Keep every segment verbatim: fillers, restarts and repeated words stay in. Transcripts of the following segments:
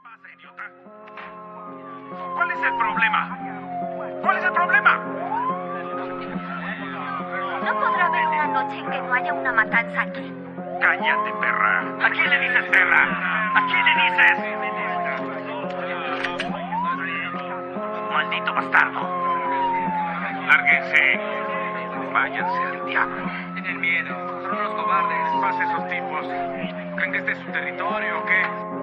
pasa, idiota? ¿Cuál es el problema? ¿Cuál es el problema? No podrá haber una noche en que no haya una matanza aquí. Cállate, perra. ¿A quién le dices perra? ¿A quién le dices? Maldito bastardo. Lárguense. Váyanse al diablo. Tienen miedo. Son unos cobardes. ¿Qué pasa a esos tipos? ¿Creen que este es su territorio o qué?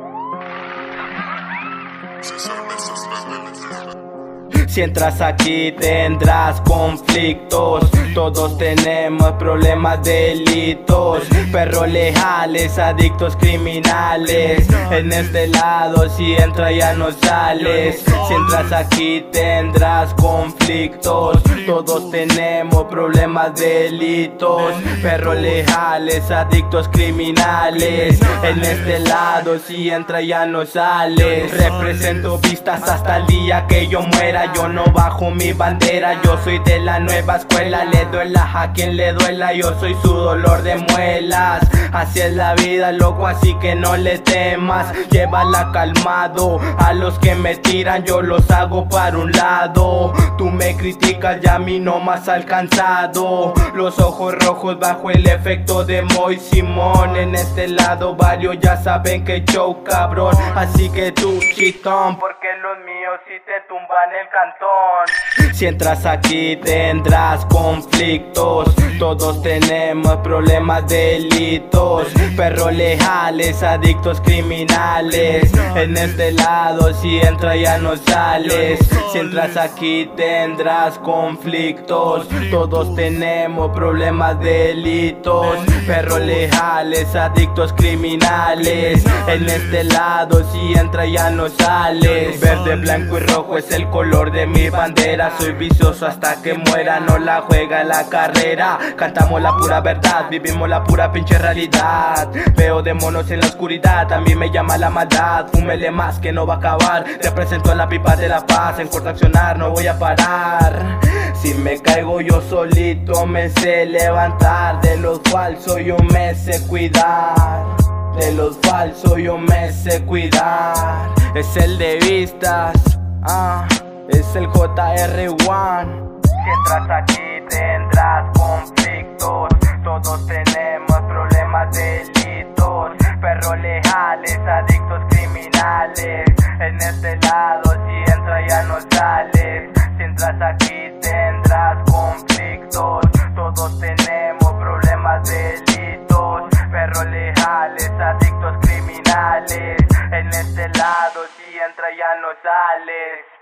Si entras aquí tendrás conflictos, todos tenemos problemas, delitos, perros leales, adictos, criminales. En este lado si entras ya no sales. Si entras aquí tendrás conflictos, todos tenemos problemas, delitos, perros leales, adictos, criminales. En este lado si entras ya no sales. Represento vistas hasta el día que yo muera. Yo no bajo mi bandera, yo soy de la nueva escuela. Le duela a quien le duela, yo soy su dolor de muelas. Así es la vida, loco, así que no le temas. Llévala calmado, a los que me tiran yo los hago para un lado. Tú me criticas y a mí no me has alcanzado. Los ojos rojos bajo el efecto de Moy Simón. En este lado varios ya saben que show cabrón. Así que tú chitón, porque los míos sí te tumban el cantón. Si entras aquí tendrás conflictos, todos tenemos problemas, delitos, perros leales, adictos, criminales. En este lado si entras ya no sales. Si entras aquí tendrás conflictos, todos tenemos problemas, delitos, perros leales, adictos, criminales. En este lado si entras ya no sales. Verde, blanco y rojo es el color de mi bandera. Soy vicioso hasta que muera, no la juega la carrera. Cantamos la pura verdad, vivimos la pura pinche realidad. Veo demonios en la oscuridad, a mí me llama la maldad. Fúmele más que no va a acabar. Represento la pipa de la paz, en corto accionar no voy a parar. Si me caigo yo solito me sé levantar. De los falsos yo me sé cuidar. De los falsos yo me sé cuidar. Es el de vistas, ah, es el J R uno. Si entras aquí tendrás conflictos, todos tenemos problemas, delitos, perros leales, adictos, criminales. En este lado si entras ya no sales. Si entras aquí tendrás conflictos, todos tenemos problemas, delitos, perros leales, adictos, criminales. En este lado si entras ya no sales.